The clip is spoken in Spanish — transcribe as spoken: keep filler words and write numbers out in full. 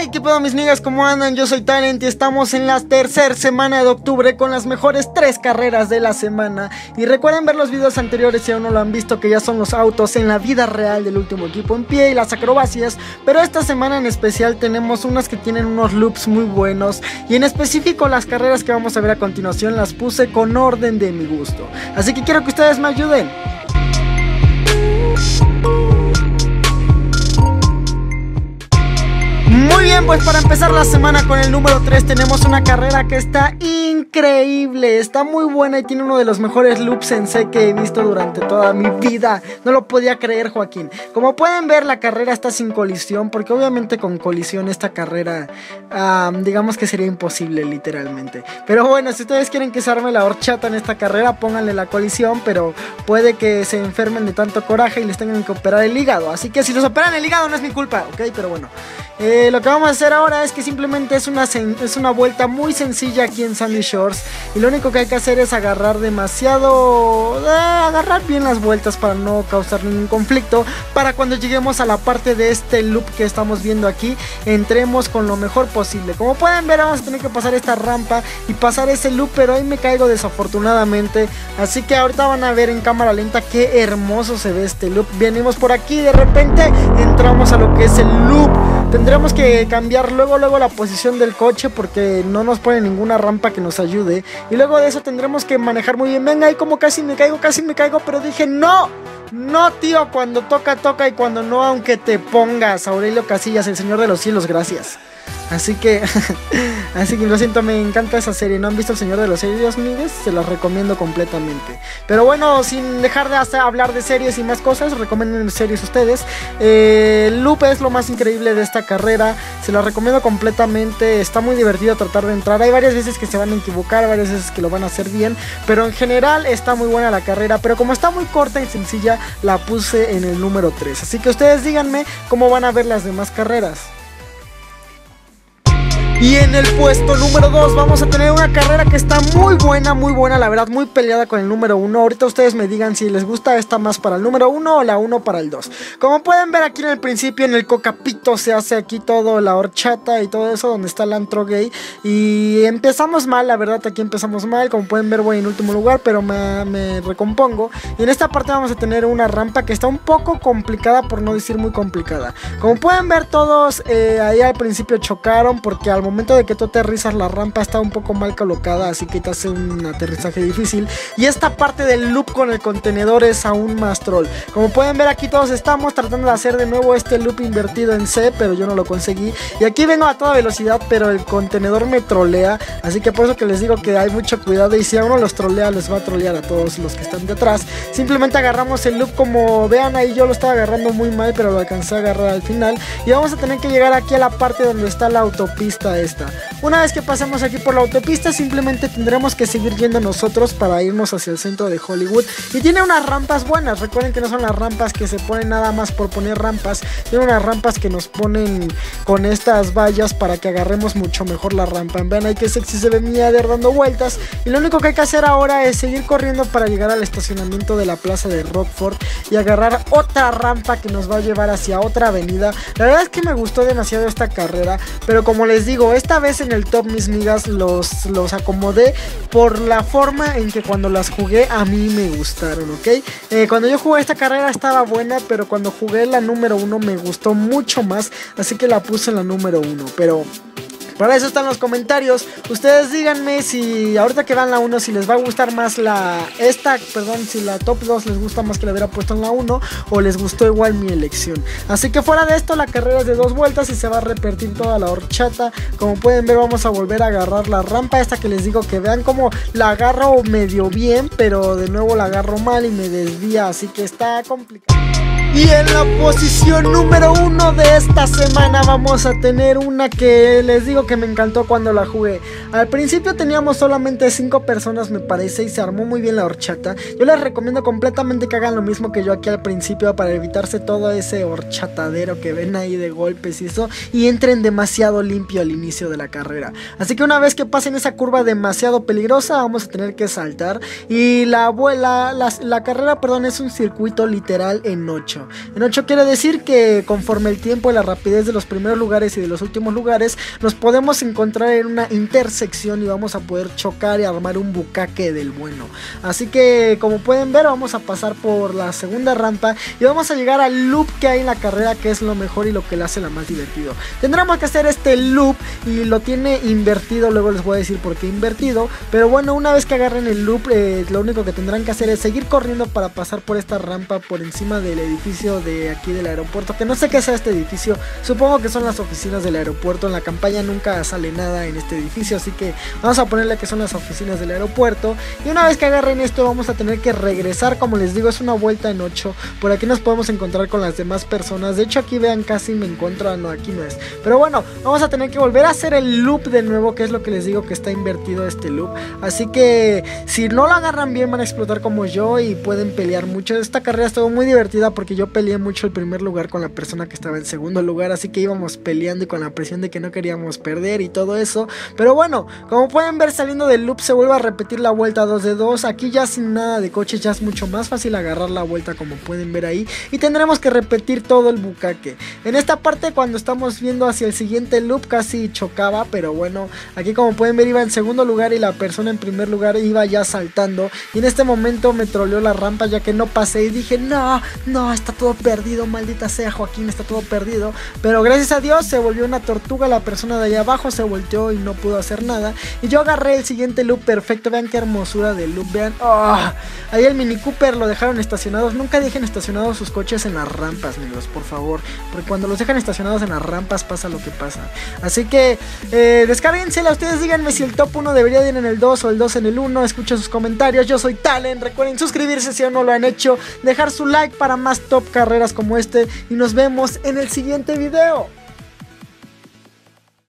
Hey, qué pedo mis niggas, ¿cómo andan? Yo soy Talent y estamos en la tercera semana de octubre con las mejores tres carreras de la semana. Y recuerden ver los videos anteriores si aún no lo han visto, que ya son los autos en la vida real del último equipo en pie y las acrobacias. Pero esta semana en especial tenemos unas que tienen unos loops muy buenos. Y en específico las carreras que vamos a ver a continuación las puse con orden de mi gusto. Así que quiero que ustedes me ayuden. Muy bien, pues para empezar la semana con el número tres tenemos una carrera que está increíble, está muy buena y tiene uno de los mejores loops en C que he visto durante toda mi vida. No lo podía creer, Joaquín. Como pueden ver, la carrera está sin colisión, porque obviamente con colisión esta carrera um, digamos que sería imposible literalmente. Pero bueno, si ustedes quieren que se arme la horchata en esta carrera, pónganle la colisión, pero puede que se enfermen de tanto coraje y les tengan que operar el hígado. Así que si los operan el hígado no es mi culpa, ok, pero bueno. Eh, lo que vamos a hacer ahora es que simplemente es una, es una vuelta muy sencilla aquí en Sandy Shores. Y lo único que hay que hacer es agarrar demasiado... Eh, agarrar bien las vueltas para no causar ningún conflicto. Para cuando lleguemos a la parte de este loop que estamos viendo aquí, entremos con lo mejor posible. Como pueden ver, vamos a tener que pasar esta rampa y pasar ese loop, pero ahí me caigo desafortunadamente. Así que ahorita van a ver en cámara lenta qué hermoso se ve este loop. Venimos por aquí y de repente entramos a lo que es el loop. Tendremos que cambiar luego luego la posición del coche porque no nos pone ninguna rampa que nos ayude. Y luego de eso tendremos que manejar muy bien. Venga, ahí como casi me caigo, casi me caigo, pero dije no. No, tío, cuando toca, toca, y cuando no, aunque te pongas. Aurelio Casillas, el señor de los cielos, gracias. Así que, así que lo siento, me encanta esa serie. ¿No han visto El Señor de los Cielos, amigos? Se las recomiendo completamente. Pero bueno, sin dejar de hacer, hablar de series y más cosas, recomienden series ustedes. eh, Loop es lo más increíble de esta carrera. Se las recomiendo completamente. Está muy divertido tratar de entrar. Hay varias veces que se van a equivocar, varias veces que lo van a hacer bien, pero en general está muy buena la carrera. Pero como está muy corta y sencilla, la puse en el número tres. Así que ustedes díganme cómo van a ver las demás carreras. Y en el puesto número dos vamos a tener una carrera que está muy buena, muy buena, la verdad, muy peleada con el número uno. Ahorita ustedes me digan si les gusta esta más para el número uno o la uno para el dos. Como pueden ver aquí en el principio, en el Cocapito se hace aquí todo, la horchata y todo eso, donde está el antro gay. Y empezamos mal, la verdad, aquí empezamos mal. Como pueden ver, voy en último lugar, pero me, me recompongo. Y en esta parte vamos a tener una rampa que está un poco complicada, por no decir muy complicada. Como pueden ver todos, eh, ahí al principio chocaron porque al momento de que tú aterrizas la rampa está un poco mal colocada, así que te hace un aterrizaje difícil. Y esta parte del loop con el contenedor es aún más troll. Como pueden ver, aquí todos estamos tratando de hacer de nuevo este loop invertido en C, pero yo no lo conseguí. Y aquí vengo a toda velocidad, pero el contenedor me trolea, así que por eso que les digo que hay mucho cuidado. Y si a uno los trolea, les va a trolear a todos los que están detrás. Simplemente agarramos el loop, como vean ahí yo lo estaba agarrando muy mal, pero lo alcancé a agarrar al final. Y vamos a tener que llegar aquí a la parte donde está la autopista esta. Una vez que pasemos aquí por la autopista, simplemente tendremos que seguir yendo nosotros para irnos hacia el centro de Hollywood. Y tiene unas rampas buenas. Recuerden que no son las rampas que se ponen nada más por poner rampas. Tiene unas rampas que nos ponen con estas vallas para que agarremos mucho mejor la rampa. Vean ahí que sexy se ve Miller dando vueltas. Y lo único que hay que hacer ahora es seguir corriendo para llegar al estacionamiento de la plaza de Rockford y agarrar otra rampa que nos va a llevar hacia otra avenida. La verdad es que me gustó demasiado esta carrera, pero como les digo, esta vez en el top, mis migas, los, los acomodé por la forma en que cuando las jugué a mí me gustaron, ¿ok? Eh, cuando yo jugué esta carrera estaba buena, pero cuando jugué la número uno me gustó mucho más, así que la puse en la número uno, pero... para eso están los comentarios. Ustedes díganme si ahorita que van la uno, si les va a gustar más la... Esta, perdón, si la top dos les gusta más que la hubiera puesto en la uno, o les gustó igual mi elección. Así que fuera de esto, la carrera es de dos vueltas y se va a repetir toda la horchata. Como pueden ver, vamos a volver a agarrar la rampa esta que les digo, que vean cómo la agarro medio bien, pero de nuevo la agarro mal y me desvía, así que está complicado. Y en la posición número uno de esta semana vamos a tener una que les digo que me encantó cuando la jugué. Al principio teníamos solamente cinco personas, me parece, y se armó muy bien la horchata. Yo les recomiendo completamente que hagan lo mismo que yo aquí al principio para evitarse todo ese horchatadero que ven ahí de golpes y eso, y entren demasiado limpio al inicio de la carrera. Así que una vez que pasen esa curva demasiado peligrosa, vamos a tener que saltar. Y la, la, la, la carrera, perdón, es un circuito literal en ocho. ocho. En ocho quiere decir que conforme el tiempo y la rapidez de los primeros lugares y de los últimos lugares, nos podemos encontrar en una intersección y vamos a poder chocar y armar un bucaque del bueno. Así que como pueden ver, vamos a pasar por la segunda rampa y vamos a llegar al loop que hay en la carrera, que es lo mejor y lo que le hace la más divertido. Tendremos que hacer este loop y lo tiene invertido, luego les voy a decir por qué invertido, pero bueno, una vez que agarren el loop, eh, lo único que tendrán que hacer es seguir corriendo para pasar por esta rampa por encima del edificio de aquí del aeropuerto, que no sé qué sea este edificio, supongo que son las oficinas del aeropuerto. En la campaña nunca sale nada en este edificio, así que vamos a ponerle que son las oficinas del aeropuerto. Y una vez que agarren esto, vamos a tener que regresar, como les digo, es una vuelta en ocho. Por aquí nos podemos encontrar con las demás personas. De hecho, aquí vean, casi me encuentro, no, aquí no es, pero bueno, vamos a tener que volver a hacer el loop de nuevo, que es lo que les digo, que está invertido este loop. Así que si no lo agarran bien, van a explotar como yo y pueden pelear mucho. Esta carrera estuvo muy divertida porque yo peleé mucho el primer lugar con la persona que estaba en segundo lugar, así que íbamos peleando y con la presión de que no queríamos perder y todo eso. Pero bueno, como pueden ver, saliendo del loop se vuelve a repetir la vuelta dos de dos. Aquí ya sin nada de coches ya es mucho más fácil agarrar la vuelta, como pueden ver ahí, y tendremos que repetir todo el bucaque. En esta parte, cuando estamos viendo hacia el siguiente loop, casi chocaba, pero bueno, aquí como pueden ver iba en segundo lugar y la persona en primer lugar iba ya saltando, y en este momento me troleó la rampa ya que no pasé y dije no, no, está todo perdido, maldita sea Joaquín, está todo perdido. Pero gracias a Dios se volvió una tortuga, la persona de allá abajo se volteó y no pudo hacer nada, y yo agarré el siguiente loop perfecto. Vean qué hermosura de loop, vean, oh, ahí el Mini Cooper lo dejaron estacionados. Nunca dejen estacionados sus coches en las rampas, amigos, por favor, porque cuando los dejan estacionados en las rampas pasa lo que pasa. Así que eh, descárguensela, ustedes díganme si el top uno debería ir en el dos o el dos en el uno. Escucho sus comentarios. Yo soy Talen, recuerden suscribirse si aún no lo han hecho, dejar su like para más top carreras como este, y nos vemos en el siguiente video.